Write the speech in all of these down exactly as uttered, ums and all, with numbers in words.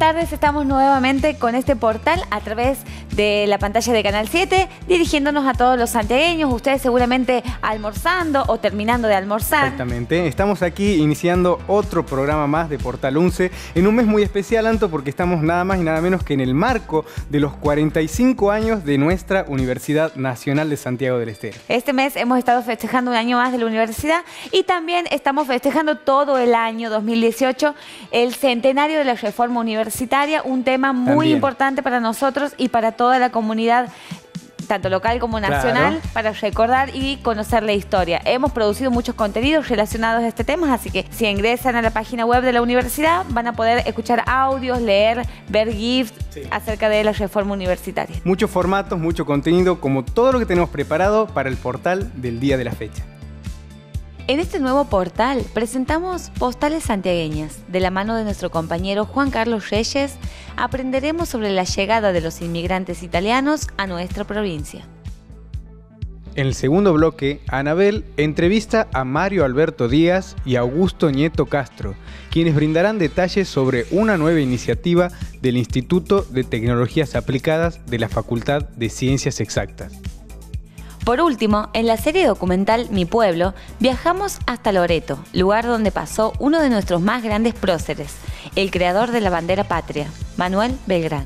tardes, estamos nuevamente con este portal a través de la pantalla de Canal siete, dirigiéndonos a todos los santiagueños, ustedes seguramente almorzando o terminando de almorzar. Exactamente, estamos aquí iniciando otro programa más de Portal once, en un mes muy especial, Anto, porque estamos nada más y nada menos que en el marco de los cuarenta y cinco años de nuestra Universidad Nacional de Santiago del Estero. Este mes hemos estado festejando un año más de la universidad y también estamos festejando todo el año dos mil dieciocho, el centenario de la reforma universitaria, un tema muy también importante para nosotros y para toda la comunidad, tanto local como nacional, claro, para recordar y conocer la historia. Hemos producido muchos contenidos relacionados a este tema, así que si ingresan a la página web de la universidad van a poder escuchar audios, leer, ver GIFs sí. acerca de la reforma universitaria. Muchos formatos, mucho contenido, como todo lo que tenemos preparado para el portal del día de la fecha. En este nuevo portal presentamos Postales Santiagueñas. De la mano de nuestro compañero Juan Carlos Reyes, aprenderemos sobre la llegada de los inmigrantes italianos a nuestra provincia. En el segundo bloque, Anabel entrevista a Mario Alberto Díaz y Augusto Nieto Castro, quienes brindarán detalles sobre una nueva iniciativa del Instituto de Tecnologías Aplicadas de la Facultad de Ciencias Exactas. Por último, en la serie documental Mi Pueblo, viajamos hasta Loreto, lugar donde pasó uno de nuestros más grandes próceres, el creador de la bandera patria, Manuel Belgrano.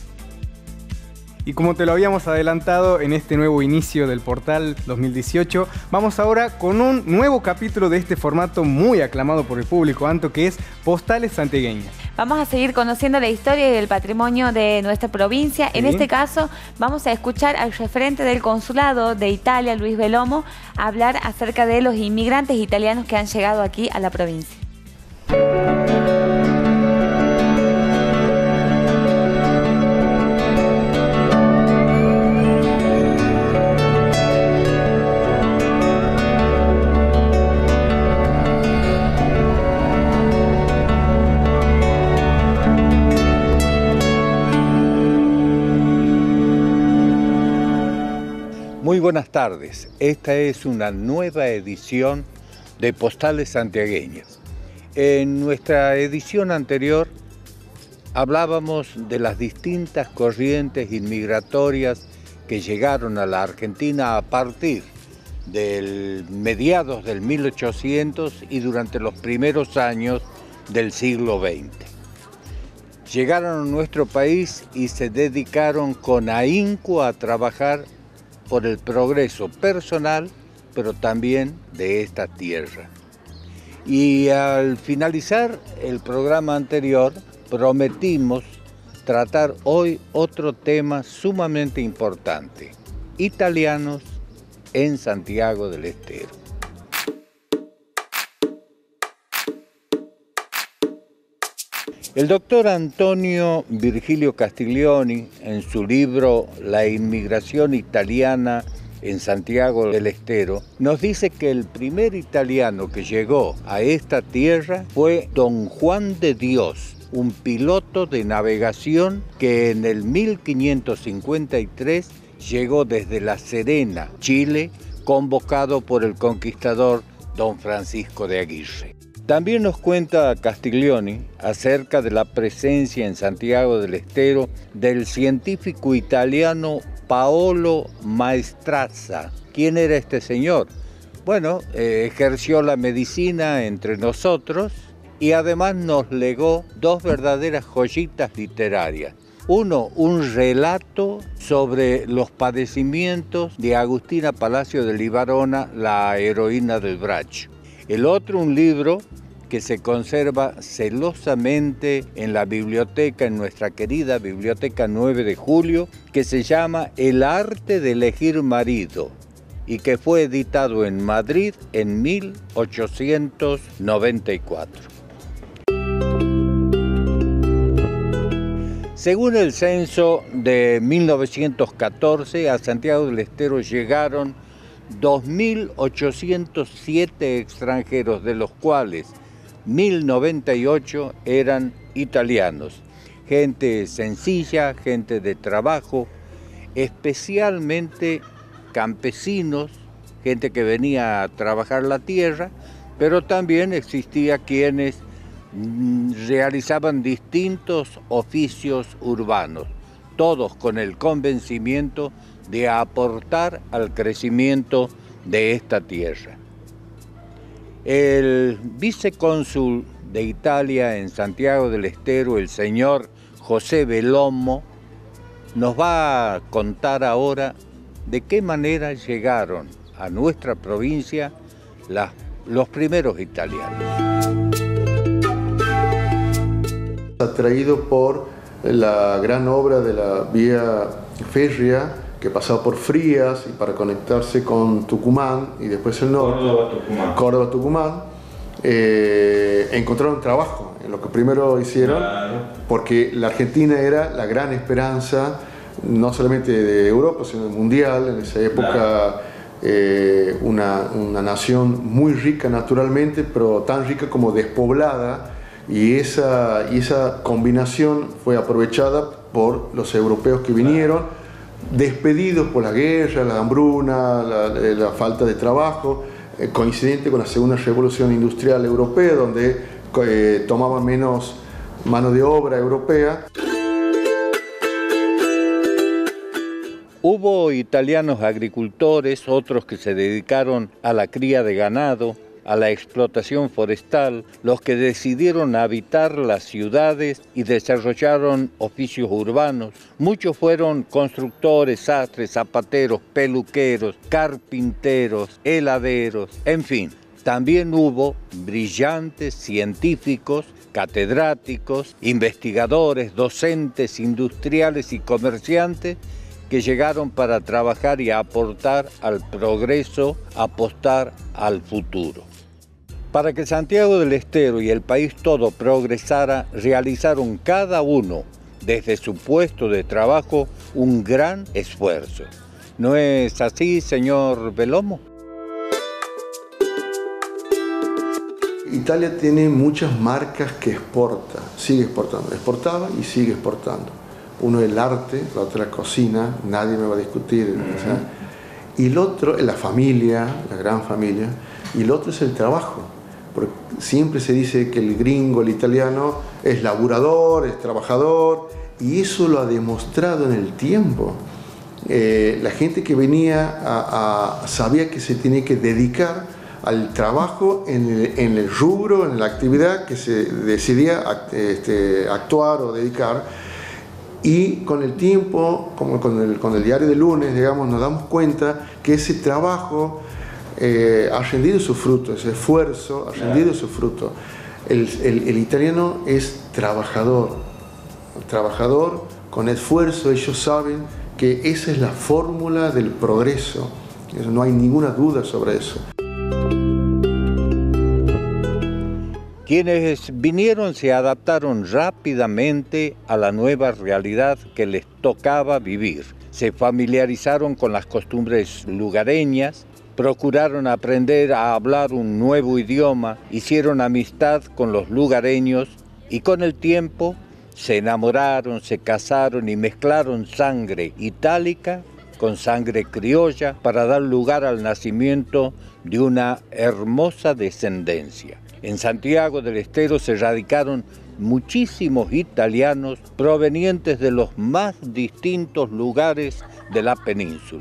Y como te lo habíamos adelantado en este nuevo inicio del portal dos mil dieciocho, vamos ahora con un nuevo capítulo de este formato muy aclamado por el público, Anto, que es Postales Santiagueñas. Vamos a seguir conociendo la historia y el patrimonio de nuestra provincia. Sí. En este caso, vamos a escuchar al referente del consulado de Italia, Luis Belomo, hablar acerca de los inmigrantes italianos que han llegado aquí a la provincia. Muy buenas tardes, esta es una nueva edición de Postales Santiagueñas. En nuestra edición anterior hablábamos de las distintas corrientes inmigratorias que llegaron a la Argentina a partir de mediados del mil ochocientos y durante los primeros años del siglo veinte. Llegaron a nuestro país y se dedicaron con ahínco a trabajar por el progreso personal, pero también de esta tierra. Y al finalizar el programa anterior, prometimos tratar hoy otro tema sumamente importante: italianos en Santiago del Estero. El doctor Antonio Virgilio Castiglioni, en su libro La inmigración italiana en Santiago del Estero, nos dice que el primer italiano que llegó a esta tierra fue don Juan de Dios, un piloto de navegación que en el mil quinientos cincuenta y tres llegó desde La Serena, Chile, convocado por el conquistador don Francisco de Aguirre. También nos cuenta Castiglioni acerca de la presencia en Santiago del Estero del científico italiano Paolo Maestrazza. ¿Quién era este señor? Bueno, eh, ejerció la medicina entre nosotros y además nos legó dos verdaderas joyitas literarias. Uno, un relato sobre los padecimientos de Agustina Palacio de Libarona, la heroína del Bracho. El otro, un libro que se conserva celosamente en la biblioteca, en nuestra querida Biblioteca nueve de julio, que se llama El arte de elegir marido y que fue editado en Madrid en mil ochocientos noventa y cuatro. Según el censo de mil novecientos catorce, a Santiago del Estero llegaron dos mil ochocientos siete extranjeros, de los cuales mil noventa y ocho eran italianos. Gente sencilla, gente de trabajo, especialmente campesinos, gente que venía a trabajar la tierra, pero también existía quienes realizaban distintos oficios urbanos, todos con el convencimiento de aportar al crecimiento de esta tierra. El vicecónsul de Italia en Santiago del Estero, el señor José Velomo, nos va a contar ahora de qué manera llegaron a nuestra provincia las, los primeros italianos. Atraído por la gran obra de la vía férrea que pasaba por Frías y para conectarse con Tucumán y después el norte, Córdoba-Tucumán, Córdoba-Tucumán, eh, encontraron trabajo en lo que primero hicieron, claro, porque la Argentina era la gran esperanza no solamente de Europa sino mundial en esa época, claro. eh, una, una nación muy rica naturalmente, pero tan rica como despoblada, y esa, y esa combinación fue aprovechada por los europeos que vinieron, claro, despedidos por la guerra, la hambruna, la, la falta de trabajo, eh, coincidente con la segunda revolución industrial europea, donde eh, tomaba menos mano de obra europea. Hubo italianos agricultores, otros que se dedicaron a la cría de ganado, a la explotación forestal, los que decidieron habitar las ciudades y desarrollaron oficios urbanos. Muchos fueron constructores, sastres, zapateros, peluqueros, carpinteros, heladeros, en fin. También hubo brillantes científicos, catedráticos, investigadores, docentes, industriales y comerciantes que llegaron para trabajar y aportar al progreso, apostar al futuro. Para que Santiago del Estero y el país todo progresara, realizaron cada uno, desde su puesto de trabajo, un gran esfuerzo. ¿No es así, señor Velomo? Italia tiene muchas marcas que exporta, sigue exportando, exportaba y sigue exportando. Uno es el arte, la otra la cocina, nadie me va a discutir. Uh-huh. O sea, y el otro es la familia, la gran familia, y el otro es el trabajo. Porque siempre se dice que el gringo, el italiano, es laburador, es trabajador, y eso lo ha demostrado en el tiempo. Eh, la gente que venía a, a, sabía que se tenía que dedicar al trabajo en el, en el rubro, en la actividad que se decidía act, este, actuar o dedicar. Y con el tiempo, como con el, con el diario de lunes, digamos, nos damos cuenta que ese trabajo eh, ha rendido su fruto, ese esfuerzo ha rendido su fruto. El, el, el italiano es trabajador, trabajador con esfuerzo. Ellos saben que esa es la fórmula del progreso, no hay ninguna duda sobre eso. Quienes vinieron se adaptaron rápidamente a la nueva realidad que les tocaba vivir. Se familiarizaron con las costumbres lugareñas, procuraron aprender a hablar un nuevo idioma, hicieron amistad con los lugareños y con el tiempo se enamoraron, se casaron y mezclaron sangre itálica con sangre criolla para dar lugar al nacimiento de una hermosa descendencia. En Santiago del Estero se radicaron muchísimos italianos provenientes de los más distintos lugares de la península.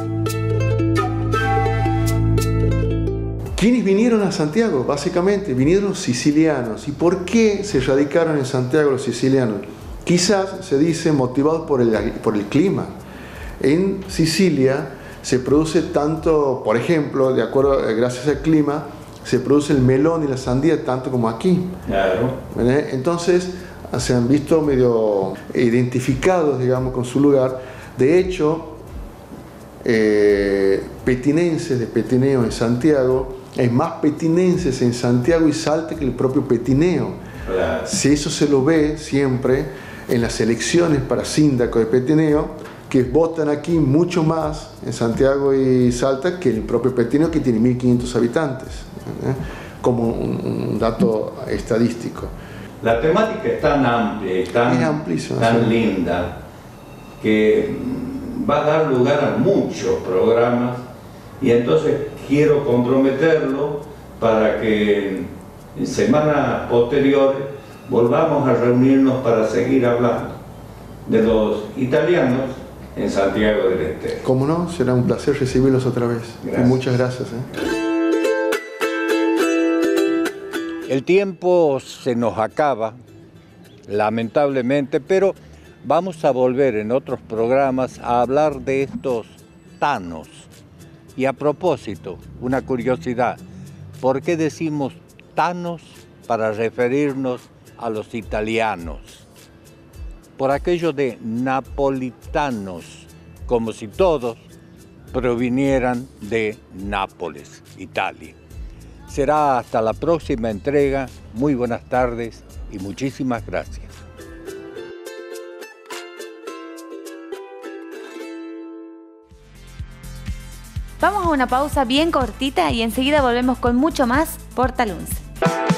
¿Quiénes vinieron a Santiago? Básicamente vinieron sicilianos. ¿Y por qué se radicaron en Santiago los sicilianos? Quizás se dice motivados por el, por el clima. En Sicilia se produce tanto, por ejemplo, de acuerdo, gracias al clima, se produce el melón y la sandía tanto como aquí. Claro. Entonces se han visto medio identificados, digamos, con su lugar. De hecho, eh, petinenses de Petineo en Santiago, hay más petinenses en Santiago y Salta que el propio Petineo. Claro. Si eso se lo ve siempre en las elecciones para síndaco de Petineo, que votan aquí mucho más en Santiago y Salta que el propio Petineo, que tiene mil quinientos habitantes, ¿eh? Como un, un dato estadístico. La temática es tan amplia y tan, tan sí. linda que va a dar lugar a muchos programas, y entonces quiero comprometerlo para que en semanas posteriores volvamos a reunirnos para seguir hablando de los italianos en Santiago del Estero. Como no, será un placer recibirlos otra vez. Gracias. Y muchas gracias. ¿eh? El tiempo se nos acaba, lamentablemente, pero vamos a volver en otros programas a hablar de estos tanos. Y a propósito, una curiosidad, ¿por qué decimos tanos para referirnos a los italianos? Por aquello de napolitanos, como si todos provinieran de Nápoles, Italia. Será hasta la próxima entrega. Muy buenas tardes y muchísimas gracias. Vamos a una pausa bien cortita y enseguida volvemos con mucho más Portal once.